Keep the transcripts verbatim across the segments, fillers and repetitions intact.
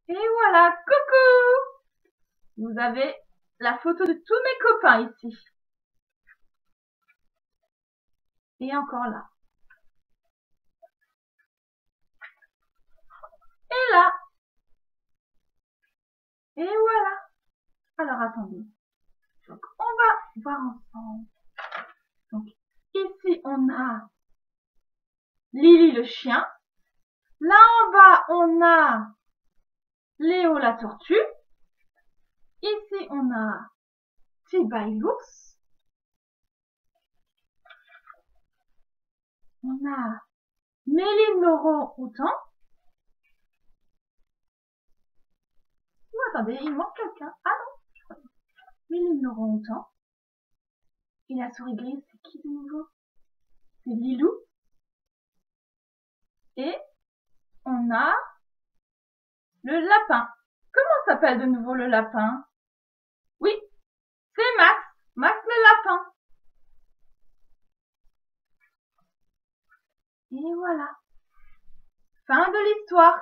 Et voilà, coucou! Vous avez la photo de tous mes copains ici. Et encore là. Et là. Et voilà. Alors attendez. Donc on va voir ensemble. Donc ici on a Lily le chien. Là en bas on a Léo la tortue. Ici on a Tibaï l'ours. On a Méline l'orang-outan. Oh, attendez, il manque quelqu'un. Ah non, Méline l'orang-outan. Et la souris grise, c'est qui de nouveau? C'est Lilou. Et on a le lapin. Comment s'appelle de nouveau le lapin? Oui, c'est Max. Max le lapin. Et voilà. Fin de l'histoire.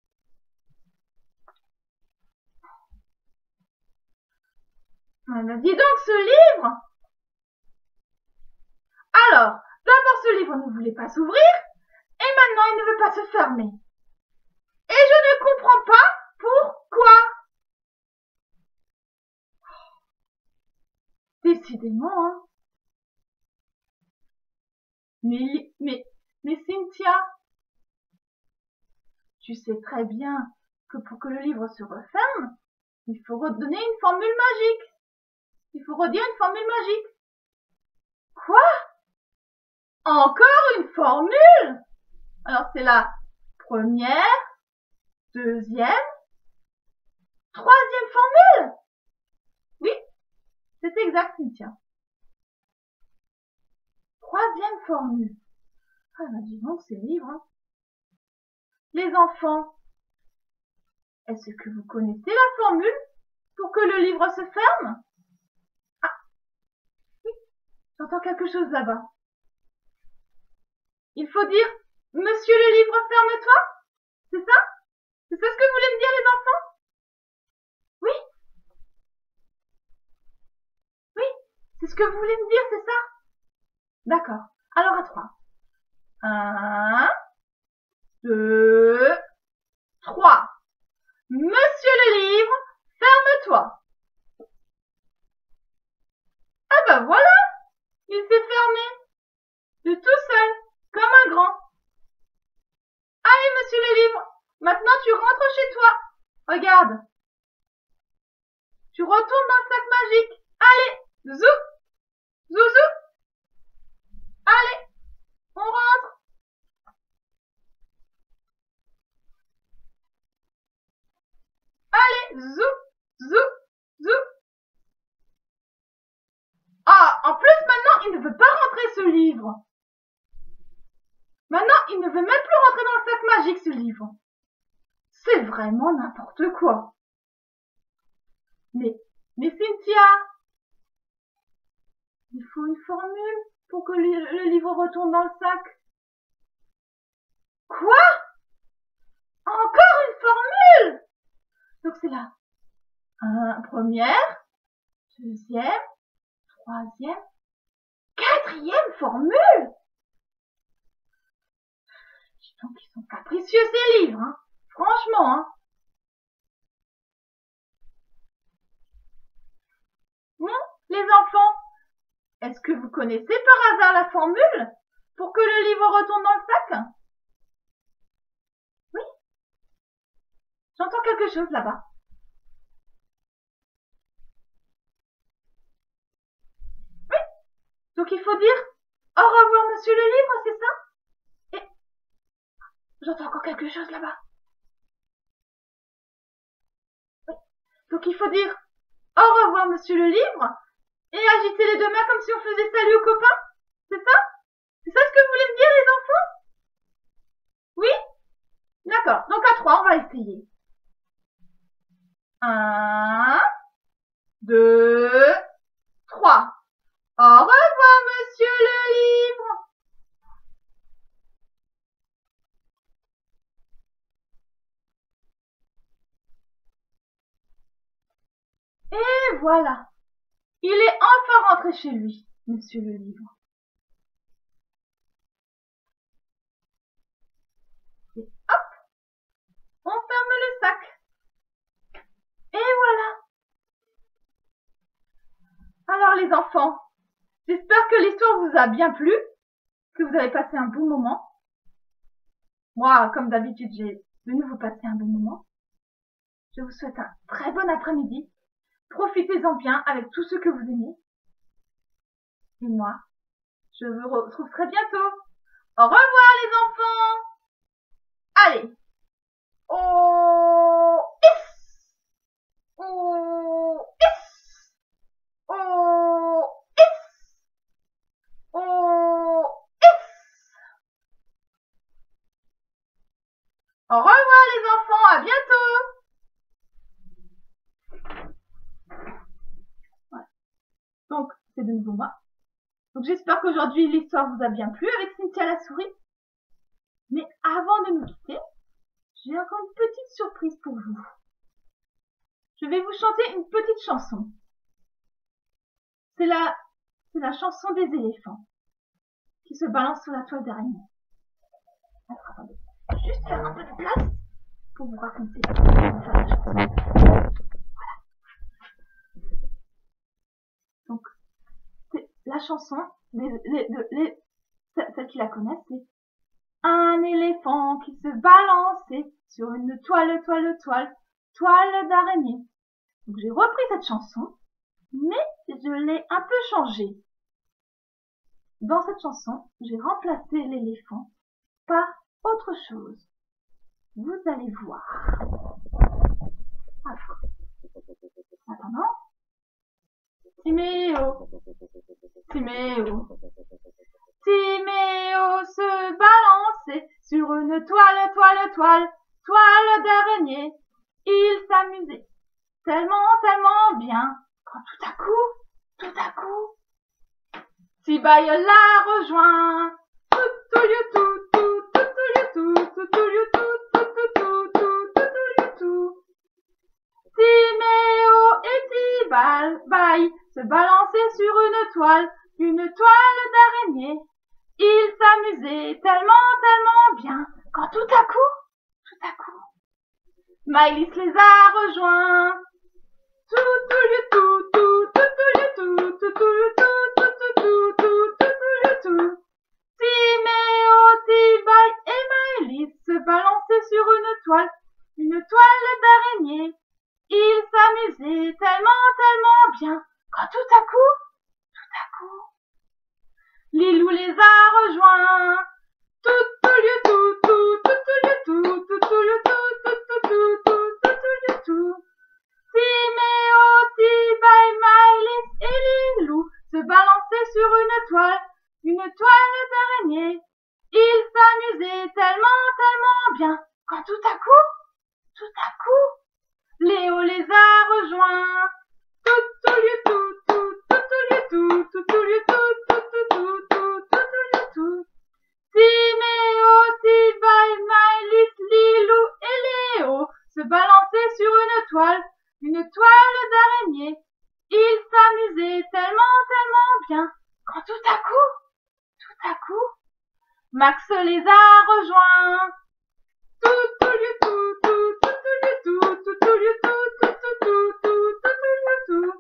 Ah ben, dis donc ce livre. Alors, d'abord ce livre ne voulait pas s'ouvrir et maintenant il ne veut pas se fermer. Et je ne comprends pas pourquoi. Décidément, hein. Mais, mais, mais Cynthia, tu sais très bien que pour que le livre se referme, il faut redonner une formule magique. Il faut redire une formule magique. Quoi? Encore une formule? Alors c'est la première, deuxième, troisième formule? Oui, c'est exact, Cynthia. Troisième formule. Ah bah dis donc, c'est livre. Hein. Les enfants, est-ce que vous connaissez la formule pour que le livre se ferme? Ah, oui, j'entends quelque chose là-bas. Il faut dire, monsieur le livre, ferme-toi? C'est ça? C'est ça ce que vous voulez me dire, les enfants? Oui? Oui? C'est ce que vous voulez me dire, c'est ça? D'accord. Alors à trois. Un, deux, trois. Monsieur le livre, ferme-toi. Ah bah voilà, il s'est fermé. De tout seul, comme un grand. Allez, monsieur le livre, maintenant tu rentres chez toi. Regarde. Tu retournes dans le sac magique. Allez, zou, zou, zou. Allez, on rentre. Allez, zou, zou, zou. Ah, en plus maintenant, il ne veut pas rentrer ce livre. Maintenant, il ne veut même plus rentrer dans le sac magique, ce livre. C'est vraiment n'importe quoi. Mais, mais Cynthia, il faut une formule pour que le livre retourne dans le sac. Quoi? Encore une formule? Donc c'est là. Un, première, deuxième, troisième, quatrième formule? Dis donc, ils sont capricieux ces livres, hein. Franchement, hein. Bon, les enfants, est-ce que vous connaissez par hasard la formule pour que le livre retourne dans le sac? Oui? J'entends quelque chose là-bas. Oui? Donc il faut dire au revoir monsieur le livre, c'est ça? Et j'entends encore quelque chose là-bas. Oui. Donc il faut dire au revoir monsieur le livre et agiter les deux mains comme si on faisait salut aux copains. C'est ça? C'est ça ce que vous voulez me dire les enfants? Oui? D'accord. Donc à trois, on va essayer. Un, deux, trois. Au revoir monsieur le livre. voilà, il est enfin rentré chez lui, monsieur le livre. Et hop, on ferme le sac. Et voilà. Alors les enfants, j'espère que l'histoire vous a bien plu, que vous avez passé un bon moment. Moi, comme d'habitude, j'ai de nouveau passé un bon moment. Je vous souhaite un très bon après-midi. Profitez-en bien avec tous ceux que vous aimez. Et moi, je vous retrouve très bientôt. Au revoir les enfants. Allez. Oh, is. Oh, is. Oh, is. Oh, is. Au revoir les enfants, à bientôt. Ouais. Donc, c'est de nouveau moi. Donc j'espère qu'aujourd'hui l'histoire vous a bien plu avec Cynthia la souris. Mais avant de nous quitter, j'ai encore une petite surprise pour vous. Je vais vous chanter une petite chanson. C'est la, c'est la chanson des éléphants qui se balance sur la toile d'araignée. Alors attendez, je vais juste faire un peu de place pour vous raconter la chanson. Voilà. Donc, c'est la chanson, les, les, les, les, celles qui la connaissent, c'est un éléphant qui se balançait sur une toile, toile, toile, toile d'araignée. Donc j'ai repris cette chanson, mais je l'ai un peu changée. Dans cette chanson, j'ai remplacé l'éléphant par autre chose. Vous allez voir. Alors, attendant. Timéo, Timéo, Timéo se balançait sur une toile, toile, toile, toile d'araignée. Il s'amusait tellement, tellement bien, quand tout à coup, tout à coup, Tibaille l'a rejoint. Tout, tout, tout, tout, tout, tout, tout, tout, tout, tout, tout, tout, tout. Timéo et Tibaille se balançaient sur une toile, une toile d'araignée. Ils s'amusaient tellement, tellement bien, quand tout à coup, tout à coup, Maëlys les a rejoints. Tout, tout, tout, tout, tout, tout, tout, tout, tout, tout, tout, tout, tout. Timéo, Tibaille et Maëlys se balançaient sur une toile, une toile d'araignée. Ils s'amusaient tellement, tellement bien, quand tout à coup, tout à coup, Lilou les a rejoints. Tout, tout, tout, tout, tout, tout, tout, tout, tout, tout, tout, tout, tout, tout. Timéo, Tibaille, Maëlys et Lilou se balançaient sur une toile, une toile d'araignée. Ils s'amusaient tellement, tellement bien, quand tout à coup, tout à coup, Léo les a rejoints. Tout, tout, tout, tout, tout, tout, tout, tout, tout, tout, tout, tout, tout. Timéo, Tibaille, Maëlys, Lilou et Léo se balançaient sur une toile, une toile d'araignée. Ils s'amusaient tellement, tellement bien, quand tout à coup, tout à coup, Max les a rejoints. Tout, tout, tout, tout, tout, tout, tout, tout, tout, tout, tout, tout.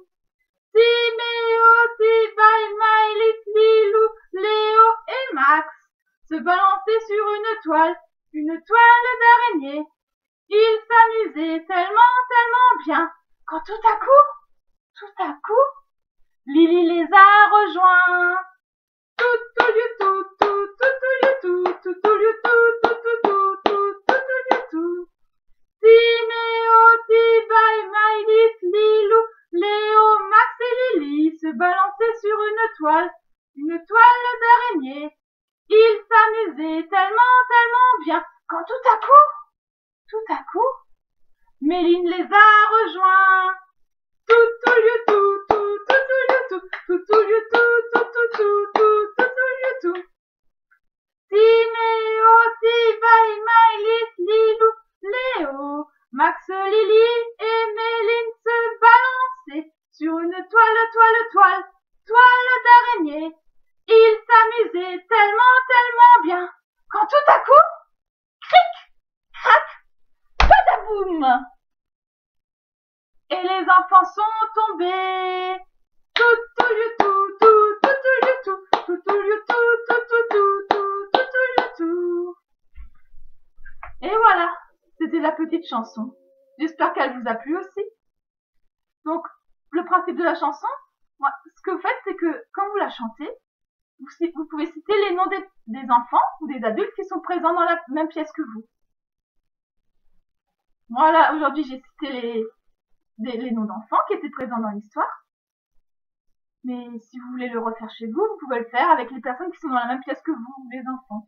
Timéo, Tibaille, Maëlys, Lilou, Léo et Max se balançaient sur une toile, une toile d'araignée. Ils s'amusaient tellement, tellement bien, quand tout à coup, tout à coup, Lily les a rejoints. Tout, tout, tout, tout, tout, tout, tout, tout, tout, tout, tout, tout, tout, tout. Timéo, Tibaille, Maëlys, Lilou, Léo, Max et Lily se balançaient sur une toile, une toile d'araignée. Ils s'amusaient tellement, tellement bien, quand tout à coup, tout à coup, Méline les a rejoints. Tout, tout, tout, tout, tout, tout, tout, tout, tout, tout, tout, tout, tout, tout. Timéo, Tibaille, Maëlys, Lilou, Léo, Max, Lily et Méline se balançaient sur toile, toile, toile d'araignée. Il s'amusait tellement, tellement bien, quand tout à coup, cric, crac, badaboum! Et les enfants sont tombés. Tout, tout, tout, tout, tout, tout, tout, tout, tout, tout, tout, tout, tout, tout, tout, tout. Et voilà, c'était la petite chanson. J'espère qu'elle vous a plu aussi. Donc, le principe de la chanson, moi, ce que vous faites, c'est que quand vous la chantez, vous, vous pouvez citer les noms des, des enfants ou des adultes qui sont présents dans la même pièce que vous. Voilà, aujourd'hui, j'ai cité les, les, les noms d'enfants qui étaient présents dans l'histoire. Mais si vous voulez le refaire chez vous, vous pouvez le faire avec les personnes qui sont dans la même pièce que vous, les enfants.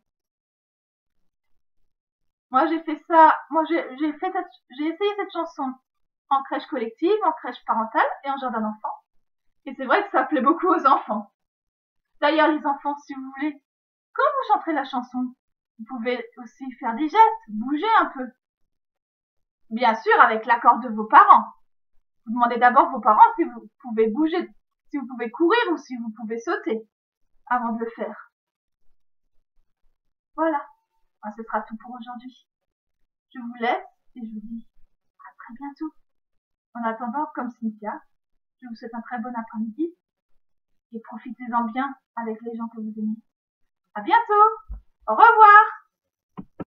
Moi, j'ai fait ça, moi, j'ai, j'ai fait cette, j'ai essayé cette chanson en crèche collective, en crèche parentale et en jardin d'enfants. Et c'est vrai que ça plaît beaucoup aux enfants. D'ailleurs, les enfants, si vous voulez, quand vous chanterez la chanson, vous pouvez aussi faire des gestes, bouger un peu. Bien sûr, avec l'accord de vos parents. Vous demandez d'abord vos parents si vous pouvez bouger, si vous pouvez courir ou si vous pouvez sauter avant de le faire. Voilà. Ce sera tout pour aujourd'hui. Je vous laisse et je vous dis à très bientôt. En attendant, comme Cynthia, je vous souhaite un très bon après-midi et profitez-en bien avec les gens que vous aimez. À bientôt. Au revoir.